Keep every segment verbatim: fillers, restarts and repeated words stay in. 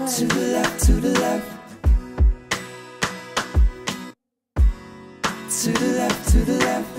To the left, to the left. To the left, to the left.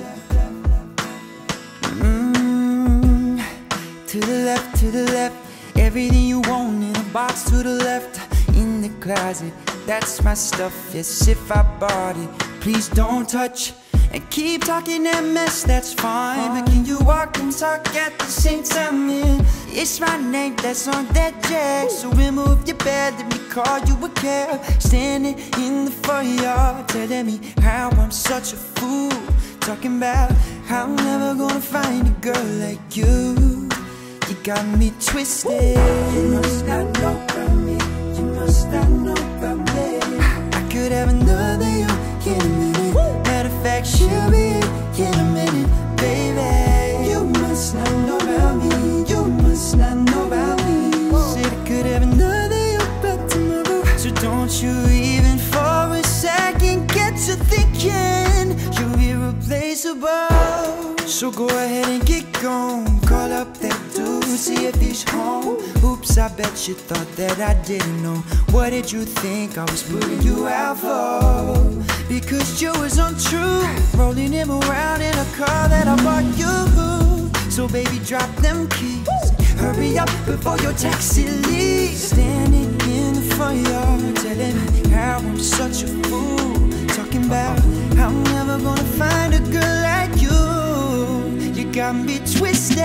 Mm, to the left, to the left. Everything you want in a box to the left. In the closet, that's my stuff. Yes, if I bought it, please don't touch. And keep talking that mess, that's fine. But can you walk and talk at the same time? Yeah. It's my name that's on that jack. So remove your bed, let me call you a cab. Standing in the foyer, telling me how I'm such a fool. Talking about how I'm never gonna find a girl like you. You got me twisted. You must not know about me. You must not know about me. I could have another you in a minute. Matter of fact, she'll be in a minute, baby. You must not know about me. You must not know about me. Said I could have another you back tomorrow. So don't you even for a second get to thinking you're irreplaceable. So go ahead and get gone. Call up that dude, see if he's home. Oops, I bet you thought that I didn't know. What did you think I was putting you out for? Because you was untrue, rolling him around in a car that I bought you. So baby, drop them keys. Hurry up before your taxi leaves. Standing in the foyer, telling me how I'm such a fool. Talking about how I'm never gonna find a girl like you. You got me twisted.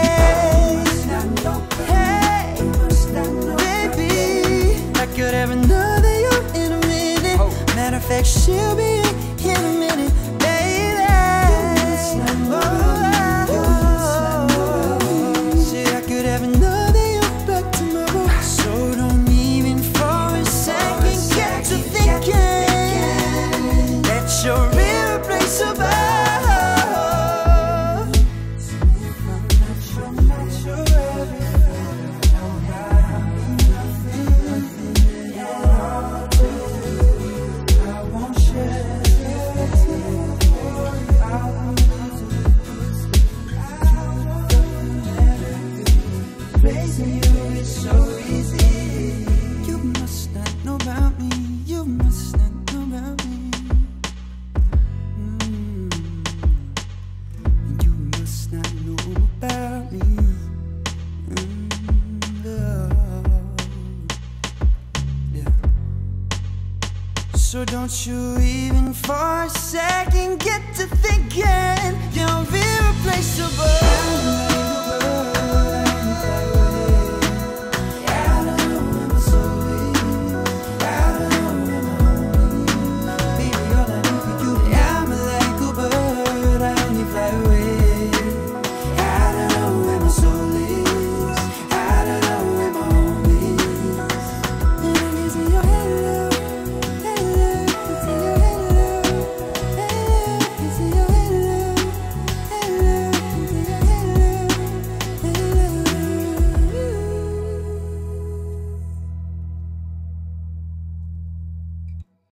Hey, baby, I could have another you in a minute. Matter of fact, she'll be in a minute, baby. Oh, said I could have another you back tomorrow. So don't even for a second get to thinking that you're irreplaceable. So don't you even for a second get to thinking you're irreplaceable.